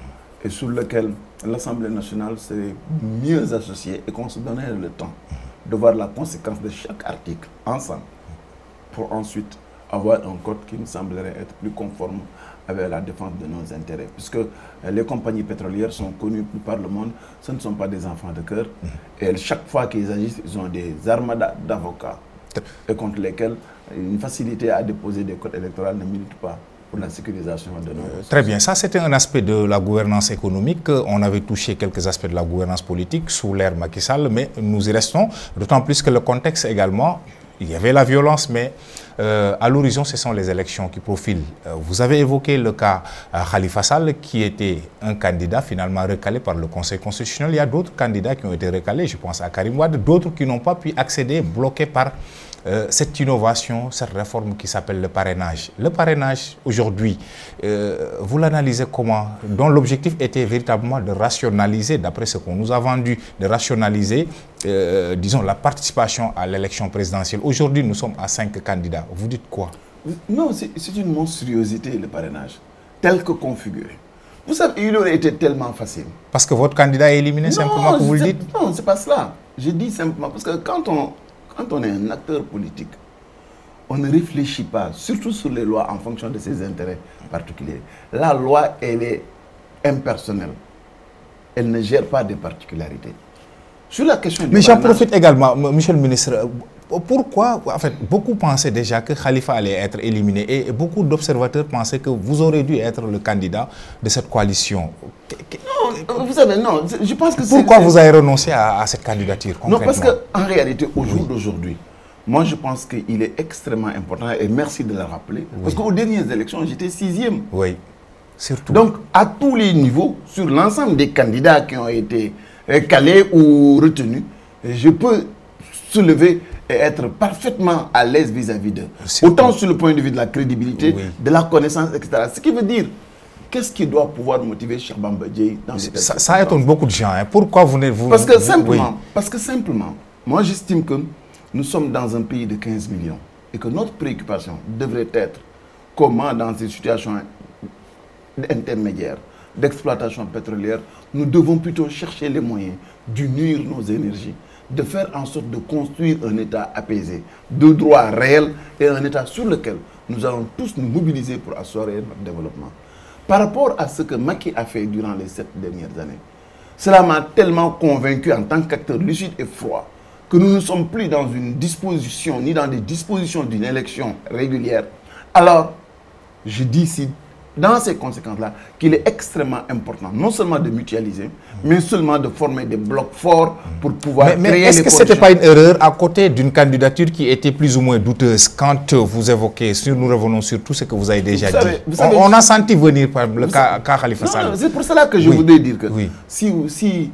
et sur lequel l'Assemblée nationale serait mieux associée et qu'on se donnerait le temps de voir la conséquence de chaque article ensemble, pour ensuite avoir un code qui me semblerait être plus conforme avec la défense de nos intérêts. Puisque les compagnies pétrolières sont connues par le monde, ce ne sont pas des enfants de cœur. Et chaque fois qu'ils agissent, ils ont des armadas d'avocats et contre lesquels une facilité à déposer des codes électoraux ne milite pas pour la sécurisation de nos ressources. Très bien, ça c'était un aspect de la gouvernance économique. On avait touché quelques aspects de la gouvernance politique sous l'ère Macky Sall, mais nous y restons, d'autant plus que le contexte également, il y avait la violence, mais euh, à l'horizon, ce sont les élections qui profilent. Euh, vous avez évoqué le cas euh, Khalifa Sall, qui était un candidat finalement recalé par le Conseil constitutionnel. Il y a d'autres candidats qui ont été recalés, je pense à Karim Wade, d'autres qui n'ont pas pu accéder, bloqués par euh, cette innovation, cette réforme qui s'appelle le parrainage. Le parrainage, aujourd'hui, euh, vous l'analysez comment? Dont l'objectif était véritablement de rationaliser, d'après ce qu'on nous a vendu, de rationaliser, euh, disons, la participation à l'élection présidentielle. Aujourd'hui, nous sommes à cinq candidats. Vous dites quoi? Non, c'est une monstruosité, le parrainage, tel que configuré. Vous savez, il aurait été tellement facile. Parce que votre candidat est éliminé, non, simplement, que vous le dites? Non, c'est pas cela. Je dis simplement, parce que quand on, quand on est un acteur politique, on ne réfléchit pas, surtout sur les lois, en fonction de ses intérêts particuliers. La loi, elle est impersonnelle. Elle ne gère pas des particularités. Sur la question du Mais j'en profite également, monsieur le ministre, pourquoi, en fait, beaucoup pensaient déjà que Khalifa allait être éliminé et beaucoup d'observateurs pensaient que vous aurez dû être le candidat de cette coalition. Non, vous savez, non, je pense que c'est... Pourquoi vous avez renoncé à, à cette candidature concrètement? Non, parce qu'en réalité, au jour oui. d'aujourd'hui, moi je pense qu'il est extrêmement important, et merci de le rappeler, oui. parce qu'aux dernières élections, j'étais sixième. Oui, surtout. Donc, à tous les niveaux, sur l'ensemble des candidats qui ont été calés ou retenus, je peux soulever et être parfaitement à l'aise vis-à-vis d'eux. Autant sur le point de vue de la crédibilité, oui. de la connaissance, et cetera. Ce qui veut dire, qu'est-ce qui doit pouvoir motiver Cheikh Bamba Dièye dans cette Ça, ça étonne beaucoup de gens. Hein. Pourquoi vous n'êtes vous Parce que vous, simplement, oui. parce que simplement, moi j'estime que nous sommes dans un pays de quinze millions et que notre préoccupation devrait être comment dans ces situations intermédiaires d'exploitation pétrolière, nous devons plutôt chercher les moyens d'unir nos énergies, de faire en sorte de construire un État apaisé, de droit réel et un État sur lequel nous allons tous nous mobiliser pour assurer notre développement. Par rapport à ce que Macky a fait durant les sept dernières années, cela m'a tellement convaincu en tant qu'acteur lucide et froid que nous ne sommes plus dans une disposition, ni dans des dispositions d'une élection régulière. Alors, je dis ici, dans ces conséquences-là, qu'il est extrêmement important, non seulement de mutualiser, mais seulement de former des blocs forts pour pouvoir mais, créer mais est-ce que ce n'était pas une erreur à côté d'une candidature qui était plus ou moins douteuse quand vous évoquez, sur, nous revenons sur tout ce que vous avez déjà vous savez, dit. Vous savez, on, on a senti venir par le cas, cas Khalifa Sall. C'est pour cela que je oui. voudrais dire que oui. si, si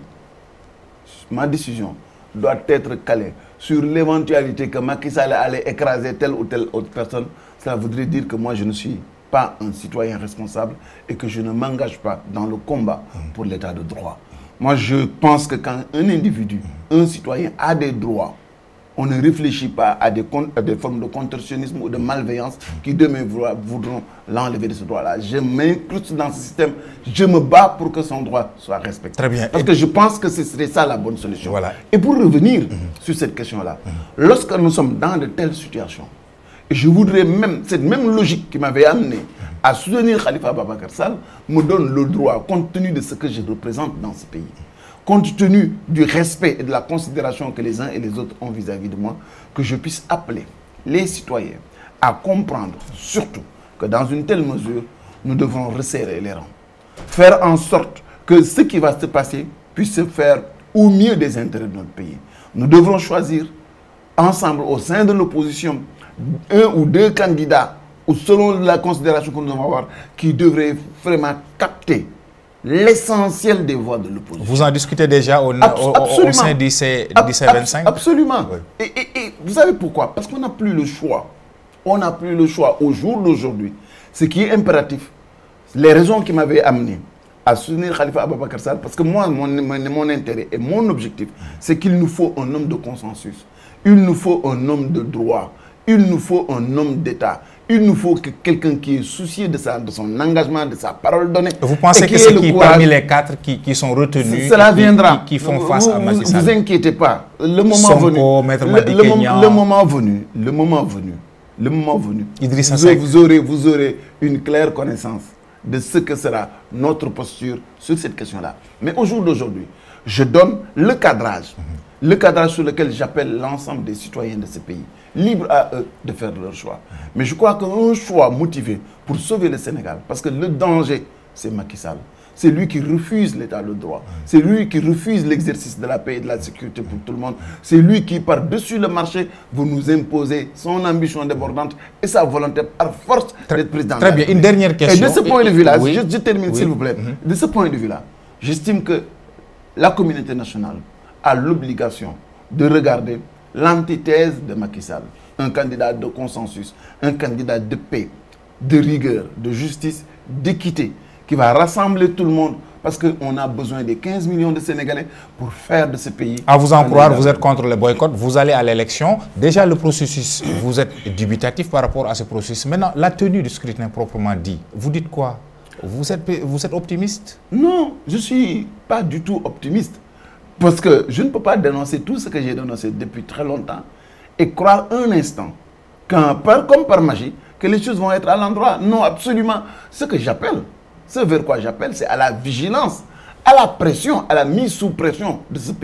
ma décision doit être calée sur l'éventualité que Macky Sall allait écraser telle ou telle autre personne, cela voudrait dire que moi je ne suis pas un citoyen responsable et que je ne m'engage pas dans le combat pour l'état de droit. Moi, je pense que quand un individu, un citoyen a des droits, on ne réfléchit pas à des, à des formes de contorsionnisme ou de malveillance qui demain voudront l'enlever de ce droit-là. Je m'incruste dans ce système, je me bats pour que son droit soit respecté. Très bien. Parce que je pense que ce serait ça la bonne solution. Voilà. Et pour revenir mm-hmm. sur cette question-là, mm-hmm. lorsque nous sommes dans de telles situations, et je voudrais même, cette même logique qui m'avait amené à soutenir Khalifa Ababacar Sall me donne le droit, compte tenu de ce que je représente dans ce pays, compte tenu du respect et de la considération que les uns et les autres ont vis-à-vis de moi, que je puisse appeler les citoyens à comprendre surtout que dans une telle mesure, nous devons resserrer les rangs. Faire en sorte que ce qui va se passer puisse se faire au mieux des intérêts de notre pays. Nous devrons choisir ensemble au sein de l'opposition un ou deux candidats, ou selon la considération que nous devons avoir, qui devraient vraiment capter l'essentiel des voix de l'opposition. Vous en discutez déjà au, Abs au, au, au sein du C vingt-cinq? Absolument. Oui. Et, et, et vous savez pourquoi? Parce qu'on n'a plus le choix. On n'a plus le choix au jour d'aujourd'hui. Ce qui est impératif, les raisons qui m'avaient amené à soutenir Khalifa Ababacar Sall, parce que moi, mon, mon, mon intérêt et mon objectif, c'est qu'il nous faut un homme de consensus. Il nous faut un homme de droit. Il nous faut un homme d'État. Il nous faut que quelqu'un qui est soucieux de, sa, de son engagement, de sa parole donnée. Vous pensez que c'est qui, parmi les quatre qui, qui sont retenus, cela viendra. Qui, qui font face vous, à Macky Sall? Ne vous inquiétez pas. Le moment Sonko, venu, le, le, le, le moment venu, le moment venu, le moment venu, Idrissa vous, vous, aurez, vous aurez une claire connaissance de ce que sera notre posture sur cette question-là. Mais au jour d'aujourd'hui, je donne le cadrage. Mm-hmm. Le cadrage sur lequel j'appelle l'ensemble des citoyens de ce pays, libre à eux de faire leur choix. Mais je crois qu'un choix motivé pour sauver le Sénégal, parce que le danger, c'est Macky Sall. C'est lui qui refuse l'état de droit. C'est lui qui refuse l'exercice de la paix et de la sécurité pour tout le monde. C'est lui qui, par-dessus le marché, veut nous imposer son ambition débordante et sa volonté par force d'être président. Très bien. Une dernière question. Et de ce point de vue-là, oui. je, je termine oui. s'il vous plaît. Mm-hmm. De ce point de vue-là, j'estime que la communauté nationale a l'obligation de regarder l'antithèse de Macky Sall. Un candidat de consensus, un candidat de paix, de rigueur, de justice, d'équité, qui va rassembler tout le monde parce qu'on a besoin des quinze millions de Sénégalais pour faire de ce pays... À vous en croire, vous êtes contre le boycott, vous allez à l'élection. Déjà, le processus, vous êtes dubitatif par rapport à ce processus. Maintenant, la tenue du scrutin proprement dit, vous dites quoi? Vous êtes, vous êtes optimiste? Non, je ne suis pas du tout optimiste. Parce que je ne peux pas dénoncer tout ce que j'ai dénoncé depuis très longtemps et croire un instant, quand, par, comme par magie, que les choses vont être à l'endroit. Non, absolument. Ce que j'appelle, ce vers quoi j'appelle, c'est à la vigilance, à la pression, à la mise sous pression de ce pays.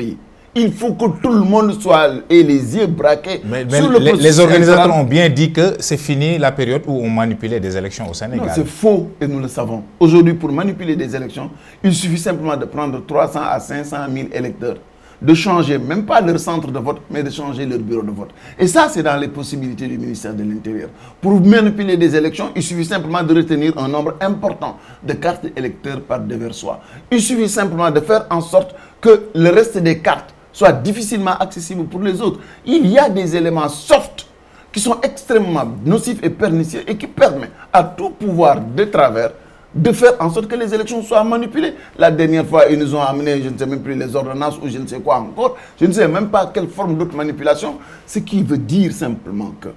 Il faut que tout le monde soit et les yeux braqués mais, mais sur le les, processus. Les organisateurs électoral. Ont bien dit que c'est fini la période où on manipulait des élections au Sénégal. Non, c'est faux et nous le savons. Aujourd'hui, pour manipuler des élections, il suffit simplement de prendre trois cents à cinq cent mille électeurs, de changer, même pas leur centre de vote, mais de changer leur bureau de vote. Et ça, c'est dans les possibilités du ministère de l'Intérieur. Pour manipuler des élections, il suffit simplement de retenir un nombre important de cartes électeurs par déversoir. Il suffit simplement de faire en sorte que le reste des cartes soit difficilement accessible pour les autres. Il y a des éléments soft qui sont extrêmement nocifs et pernicieux et qui permettent à tout pouvoir de travers de faire en sorte que les élections soient manipulées. La dernière fois, ils nous ont amené, je ne sais même plus, les ordonnances ou je ne sais quoi encore. Je ne sais même pas quelle forme d'autre manipulation. Ce qui veut dire simplement que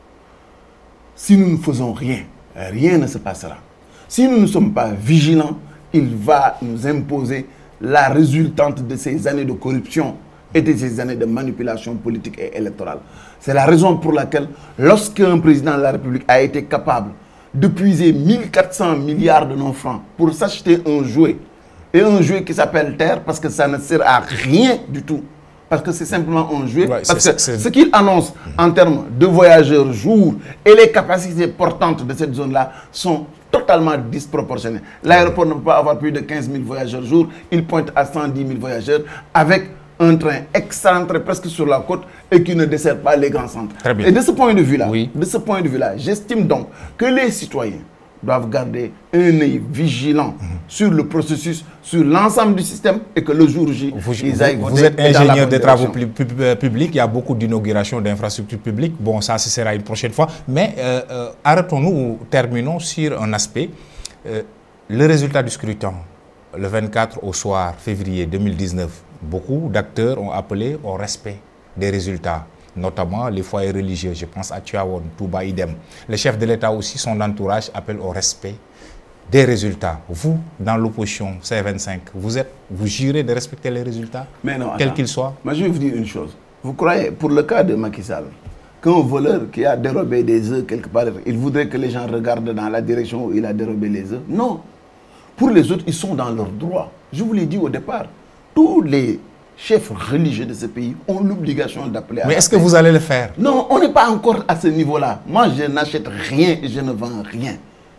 si nous ne faisons rien, rien ne se passera. Si nous ne sommes pas vigilants, il va nous imposer la résultante de ces années de corruption et de ces années de manipulation politique et électorale. C'est la raison pour laquelle, lorsqu'un président de la République a été capable de puiser mille quatre cents milliards de nos francs pour s'acheter un jouet, et un jouet qui s'appelle Terre, parce que ça ne sert à rien du tout, parce que c'est simplement un jouet, ouais, parce que ce qu'il annonce en termes de voyageurs jour et les capacités portantes de cette zone-là sont totalement disproportionnées. L'aéroport ne peut pas avoir plus de quinze mille voyageurs jour, il pointe à cent dix mille voyageurs avec un train excentré presque sur la côte et qui ne dessert pas les grands centres. Et de ce point de vue-là, oui. de ce point de vue-là, j'estime donc que les citoyens doivent garder un œil vigilant mmh. sur le processus, sur l'ensemble du système et que le jour J, vous, ils aillent voter. Vous êtes ingénieur des travaux publics, il y a beaucoup d'inaugurations d'infrastructures publiques. Bon, ça, ce sera une prochaine fois. Mais euh, euh, arrêtons-nous ou terminons sur un aspect. Euh, le résultat du scrutin, le vingt-quatre au soir, février deux mille dix-neuf, beaucoup d'acteurs ont appelé au respect des résultats, notamment les foyers religieux. Je pense à Tivaouane, Touba, idem. Le chef de l'État aussi, son entourage, appelle au respect des résultats. Vous, dans l'opposition C vingt-cinq, vous, êtes, vous jurez de respecter les résultats, quels qu'ils soient? Moi, je vais vous dire une chose. Vous croyez, pour le cas de Macky Sall, qu'un voleur qui a dérobé des œufs quelque part, il voudrait que les gens regardent dans la direction où il a dérobé les œufs? Non. Pour les autres, ils sont dans leurs droits. Je vous l'ai dit au départ. Tous les chefs religieux de ce pays ont l'obligation d'appeler à Mais est-ce que vous allez le faire? Non, on n'est pas encore à ce niveau-là. Moi, je n'achète rien et je ne vends rien.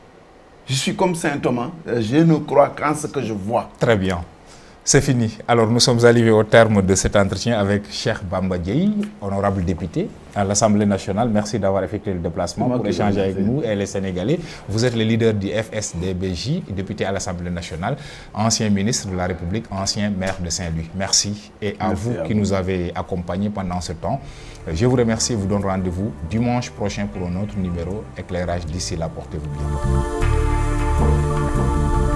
Je suis comme saint Thomas, je ne crois qu'en ce que je vois. Très bien. C'est fini. Alors, nous sommes arrivés au terme de cet entretien avec Cheikh Bamba Dièye, honorable député à l'Assemblée nationale. Merci d'avoir effectué le déplacement pour échanger avec nous et les Sénégalais. Vous êtes le leader du F S D B J, député à l'Assemblée nationale, ancien ministre de la République, ancien maire de Saint-Louis. Merci. Et à Merci vous à qui vous. nous avez accompagnés pendant ce temps. Je vous remercie et vous donne rendez-vous dimanche prochain pour un autre numéro éclairage. D'ici là, portez-vous bien.